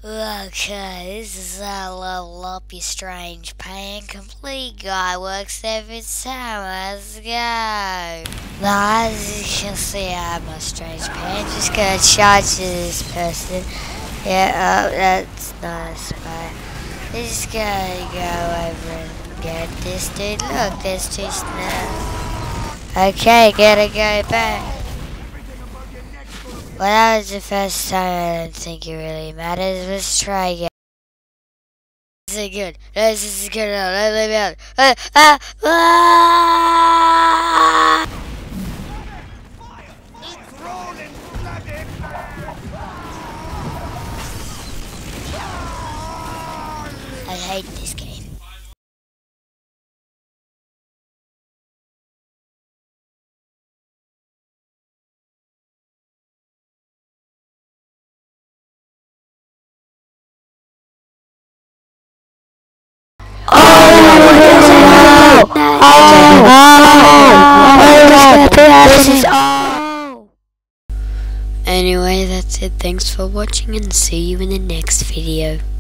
Okay, this is how level up your strange pain. Complete guy works every time. Let's go. Now, as you can see, I have my strange pain. Just gonna charge to this person. Yeah, that's nice, but just gonna go over and get this dude. Look, there's two snaps. Okay, gotta go back. Well, that was the first time. I don't think it really matters. Let's try again. This is good. This is good. Let me out. I hate this game. This is all. Anyway, that's it. Thanks for watching and see you in the next video.